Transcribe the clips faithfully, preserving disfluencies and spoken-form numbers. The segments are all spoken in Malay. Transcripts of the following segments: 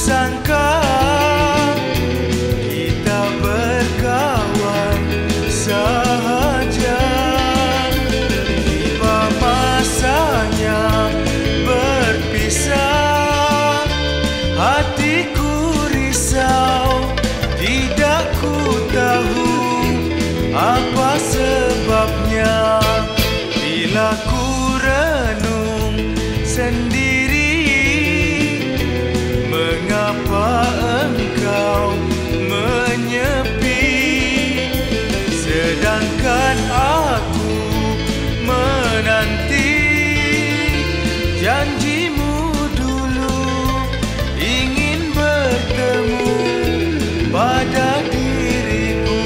sangka kita berkawan sahaja. Tiba masanya berpisah, hatiku risau, tidak ku tahu apa sebabnya. Bila ku renung sendiri, mengapa engkau menyepi, sedangkan aku menanti janjimu dulu ingin bertemu pada diriku.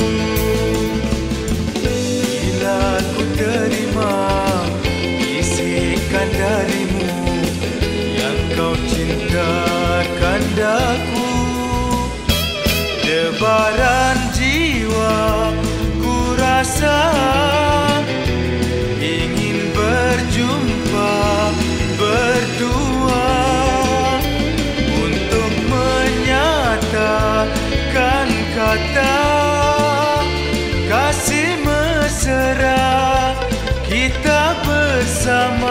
Bila ku terima bisikan darimu yang kau cintakan daku, debaran jiwa ku rasa ingin berjumpa berdua untuk menyatakan kata kasih mesra kita bersama.